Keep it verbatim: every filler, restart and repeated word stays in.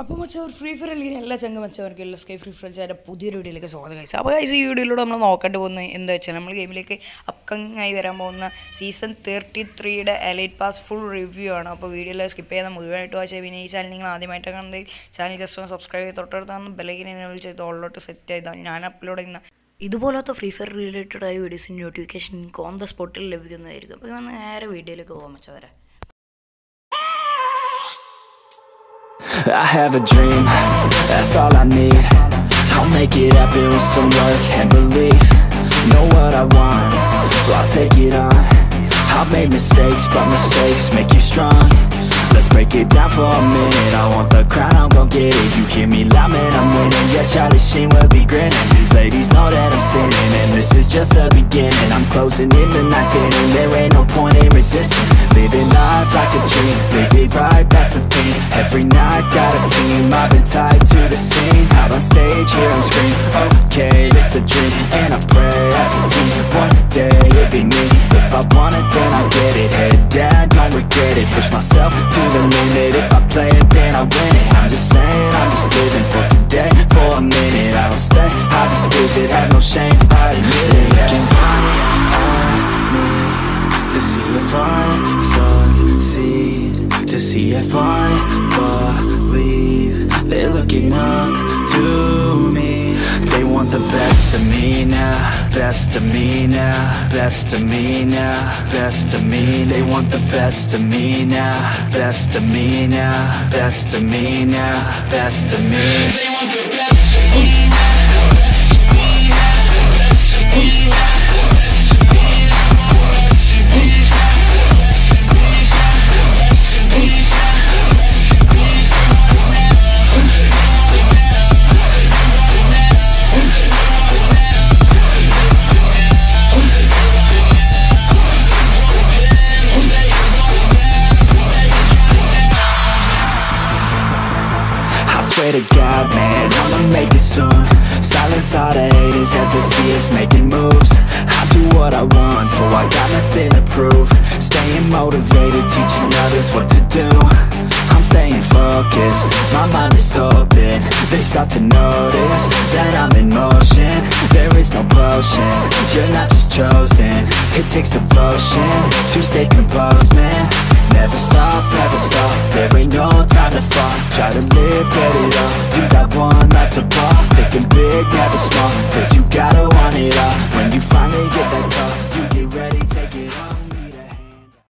അപ്പോൾ മച്ചാ ഒരു ഫ്രീ ഫയർ അല്ലെങ്കിൽ എല്ലാ ചങ്ങ മച്ചവർക്കും എല്ലാ സ്കൈ ഫ്രീ ഫയർ ചാനൽ പുതിയൊരു വീഡിയോയിലേക്ക് സ്വാഗതം ഗൈസ്. അപ്പോൾ ഗൈസ് ഈ വീഡിയോയിലൂടെ നമ്മൾ നോക്കേണ്ടി പോകുന്നത് എന്താ വെച്ചാൽ നമ്മൾ ഗെയിമിലേക്ക് അപ്കമിങ് ആയി വരാൻ പോകുന്ന സീസൺ തേർട്ടി ത്രീയുടെ എലൈറ്റ് പാസ് ഫുൾ റിവ്യൂ ആണ്. അപ്പോൾ വീഡിയോയിൽ സ്കിപ്പ് ചെയ്താൽ മുഴുവനായിട്ട് വാച്ച് ചെയ്യും. പിന്നെ ഈ ചാനൽ നിങ്ങൾ ആദ്യമായിട്ട് കാണുന്നത് ചാനൽ ജസ്റ്റ് ഒന്ന് സബ്സ്ക്രൈബ് ചെയ്ത് തൊട്ടടുത്താണ് ബെല്ലൈക്കൻ എനേബിൾ ചെയ്ത് ഓളിലോട്ട് സെറ്റ് ചെയ്താൽ ഞാൻ അപ്ലോഡ് ചെയ്യുന്ന ഇതുപോലത്തെ ഫ്രീ ഫയർ റിലേറ്റഡ് ആയ വീഡിയോസിൻ്റെ നോട്ടിഫിക്കേഷൻ നിങ്ങൾക്ക് ഓൺ ദ സ്പോട്ടിൽ ലഭിക്കുന്നതായിരിക്കും. അപ്പോൾ നമ്മൾ നേരെ വീഡിയോയിലേക്ക് പോകാൻ വെച്ചാൽ വരാം. I have a dream, that's all I need. I'll make it happen with some work and belief. Know what I want, so I'll take it on. I've made mistakes, but mistakes make you strong. Let's break it down for a minute. I want the crown, I'm gon' get it. You hear me loud, man, I'm winning. Yeah, Charlie Sheen will be grinning. These ladies know that I'm sinning, and this is just the beginning. I'm closing in the ninth inning. There ain't no point in resisting. Living life like a dream, live it right, that's the thing. Every night got a team, I've been tied to the scene. Out on stage, hear them scream. Okay, this the dream, and I pray as a team. One day it'll be me. If I want it, then I get it. Head down, don't regret it. Push myself to the limit. If I play it, then I win it. I'm just saying, I'm just living for today. For a minute, I don't stay, I just visit. Have no shame, I admit it. Looking right at me to see if I succeed, to see if I believe. They're looking up to me. They want the best of me now, best of me now, best of me now, best of me. They want the best of me now, best of me now, best of me now, best of me. They want the best of me now. Swear to God, man, I'ma make it soon. Silence all the haters as they see us making moves. I do what I want, so I got nothing to prove. Staying motivated, teaching others what to do. I'm staying focused, my mind is open. They start to notice that I'm in motion. There is no potion, you're not just chosen. It takes devotion to stay composed, man. Never stop, never stop, there ain't no time to fall. Try to live, get it up, you got one life to block. Thinking big, never small, cause you gotta want it all. When you finally get